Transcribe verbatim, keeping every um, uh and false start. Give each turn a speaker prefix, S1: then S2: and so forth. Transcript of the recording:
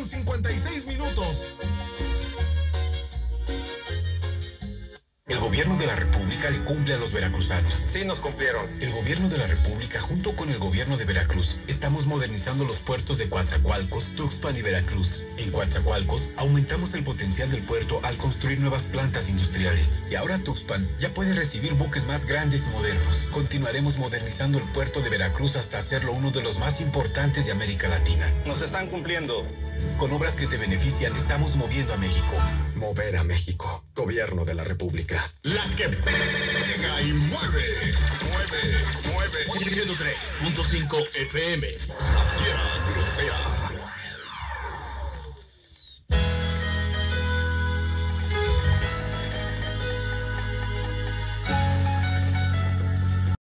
S1: cincuenta y seis minutos.
S2: El gobierno de la República le cumple a los veracruzanos.
S3: Sí, nos cumplieron.
S2: El gobierno de la República, junto con el gobierno de Veracruz, estamos modernizando los puertos de Coatzacoalcos, Tuxpan y Veracruz. En Coatzacoalcos, aumentamos el potencial del puerto al construir nuevas plantas industriales. Y ahora Tuxpan ya puede recibir buques más grandes y modernos. Continuaremos modernizando el puerto de Veracruz hasta hacerlo uno de los más importantes de América Latina.
S3: Nos están cumpliendo.
S2: Con obras que te benefician, estamos moviendo a México.
S4: Mover a México. Gobierno de la República.
S1: La que pega y mueve. Mueve, mueve.
S5: ciento tres punto cinco F M. La Fiera Europea.